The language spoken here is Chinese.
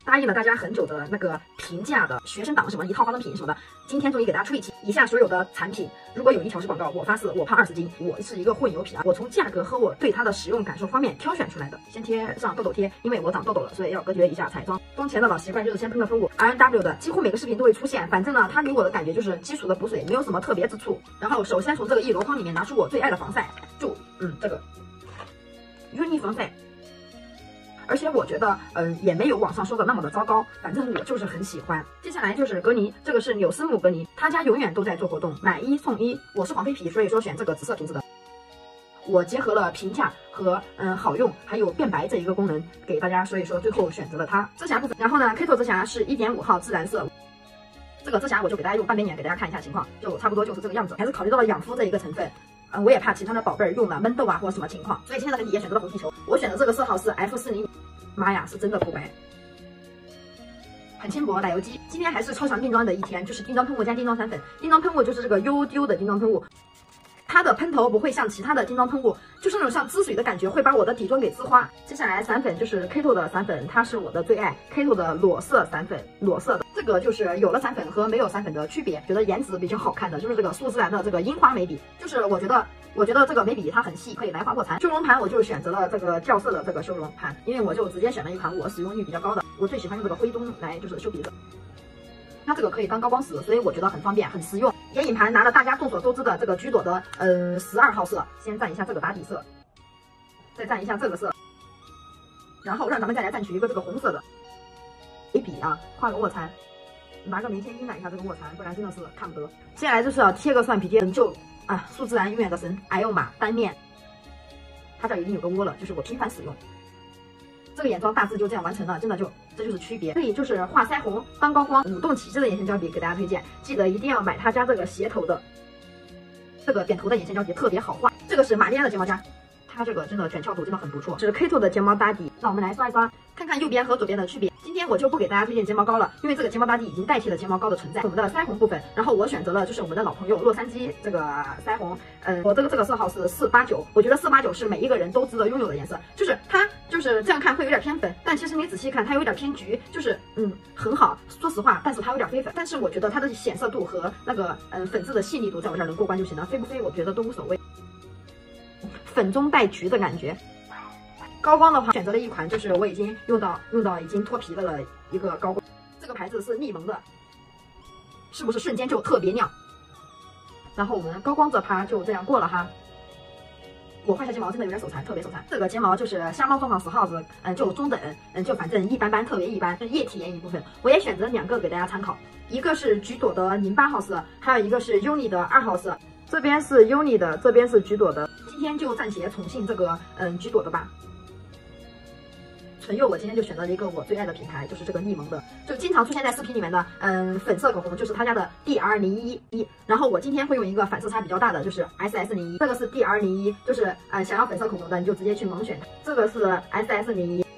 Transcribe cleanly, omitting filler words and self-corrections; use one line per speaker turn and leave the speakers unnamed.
答应了大家很久的那个平价的学生党什么一套化妆品什么的，今天终于给大家出一期。以下所有的产品，如果有一条是广告，我发誓我胖20斤，我是一个混油皮啊！我从价格和我对它的使用感受方面挑选出来的。先贴上痘痘贴，因为我长痘痘了，所以要隔绝一下彩妆。妆前的老习惯就是先喷个喷雾 ，RNW 的，几乎每个视频都会出现。反正呢，它给我的感觉就是基础的补水，没有什么特别之处。然后首先从这个一箩筐里面拿出我最爱的防晒，就这个 Uni 防晒。而且我觉得，也没有网上说的那么的糟糕，反正我就是很喜欢。接下来就是隔离，这个是纽斯姆隔离，他家永远都在做活动，买1送1。我是黄飞皮，所以说选这个紫色瓶子的。我结合了平价和好用，还有变白这一个功能给大家，所以说最后选择了它。遮瑕部分，然后呢 ，Keto 遮瑕是1.5号自然色。这个遮瑕我就给大家用半边脸给大家看一下情况，就差不多就是这个样子。还是考虑到了养肤这一个成分。我也怕其他的宝贝儿用了闷痘啊或什么情况，所以今天的粉底也选择了红气球。我选的这个色号是 F40，妈呀，是真的够白，很轻薄，打油肌。今天还是超强定妆的一天，就是定妆喷雾加定妆散粉。定妆喷雾就是这个 UDU 的定妆喷雾，它的喷头不会像其他的定妆喷雾，就是那种像滋水的感觉，会把我的底妆给滋花。接下来散粉就是 Keto 的散粉，它是我的最爱 ，Keto 的裸色散粉，裸色的。这个就是有了散粉和没有散粉的区别，觉得颜值比较好看的就是这个素自然的这个樱花眉笔，就是我觉得这个眉笔它很细，可以来划破残。修容盘我就选择了这个校色的这个修容盘，因为我就直接选了一款我使用率比较高的，我最喜欢用这个灰棕来就是修鼻子。它这个可以当高光使，所以我觉得很方便很实用。眼影盘拿了大家众所周知的这个橘朵的12号色，先蘸一下这个打底色，再蘸一下这个色，然后让咱们再来蘸取一个这个红色的眉笔啊，画个卧蚕。拿个眉签晕染一下这个卧蚕，不然真的是看不得。接下来就是要贴个蒜皮贴，就素自然永远的神 L 码单面，它这已经有个窝了，就是我频繁使用。这个眼妆大致就这样完成了，真的这就是区别。这里就是画腮红当高光舞动起致的眼线胶笔给大家推荐，记得一定要买他家这个斜头的，这个扁头的眼线胶笔特别好画。这个是玛丽安的睫毛夹，它这个真的卷翘度真的很不错，是 Keto 的睫毛打底。让我们来刷一刷，看看右边和左边的区别。今天我就不给大家推荐睫毛膏了，因为这个睫毛打底已经代替了睫毛膏的存在。我们的腮红部分，然后我选择了就是我们的老朋友洛杉矶这个腮红，我这个色号是489，我觉得489是每一个人都值得拥有的颜色，就是它就是这样看会有点偏粉，但其实你仔细看它有点偏橘，就是很好，说实话，但是它有点飞粉，但是我觉得它的显色度和那个粉质的细腻度在我这儿能过关就行了，飞不飞我觉得都无所谓，粉中带橘的感觉。高光的话，选择了一款就是我已经用到已经脱皮了一个高光，这个牌子是蜜萌的，是不是瞬间就特别亮？然后我们高光这趴就这样过了哈。我画下睫毛真的有点手残，特别手残。这个睫毛就是瞎猫撞上死耗子，就中等，就反正一般般，特别一般。是液体眼影部分，我也选择2个给大家参考，一个是橘朵的08号色，还有一个是 Uni 的2号色。这边是 Uni 的，这边是橘朵的。今天就暂且宠幸这个橘朵的吧。唇釉我今天就选择了一个我最爱的品牌，就是这个蜜萌的，就经常出现在视频里面的粉色口红，就是他家的 DR011。然后我今天会用一个反色差比较大的，就是 SS01，这个是 DR01，就是想要粉色口红的你就直接去盲选它。这个是 SS01，